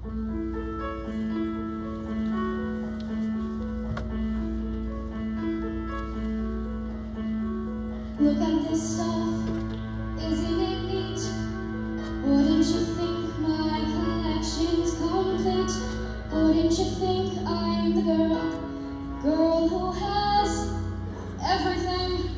Look at this stuff, isn't it neat? Wouldn't you think my collection's complete? Wouldn't you think I'm the girl who has everything?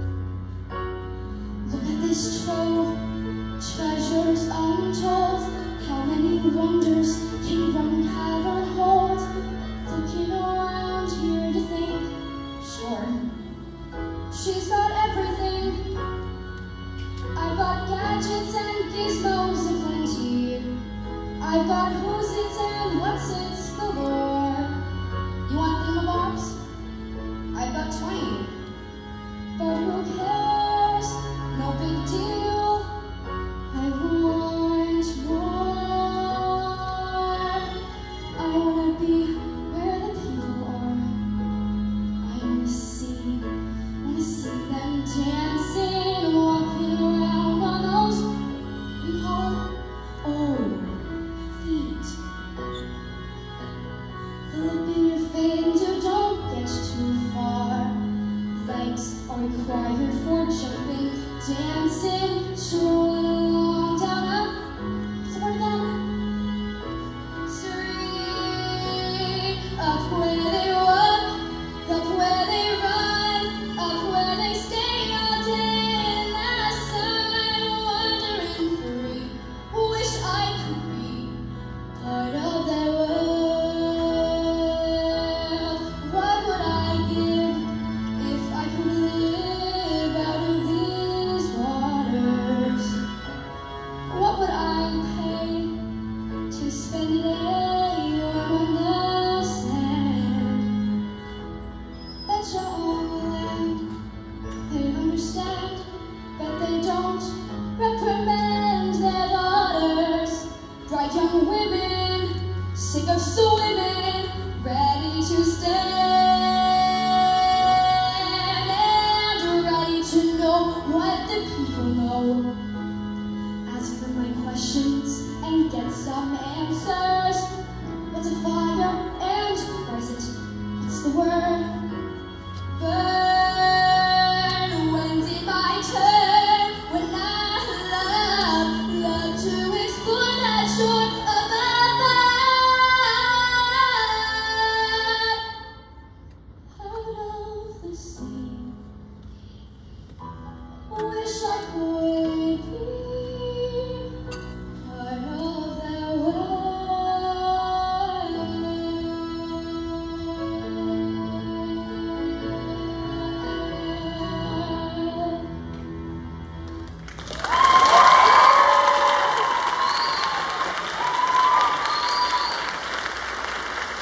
Look at this trove, treasures untold. How many wonders can one cavern hold? Looking around here to think, sure, she's got everything. I've got gadgets and gizmos aplenty. I've got who's it and what's it's galore. You want thingamabobs? I've got 20. But who cares? No big deal. I want more. I wanna be where the people are. I wanna see them dancing, walking around on those, you call them, old feet. Flip in your fender, don't get too far. Legs are required for jumping, dancing, strolling along down a, support them, street, up where they walk, up where they run, up where they stay all day in the sun, wandering free. Wish I could be part of their world. What would I give if I could live out of these waters? What would I pay to spend a day on the sand? Betcha on the land they understand, but they don't reprimand their daughters. Bright young women, sick of swimming, ready to stand and ready to know what the people know. Ask them my questions and get some answers. What's a fire and where is it? What's the word?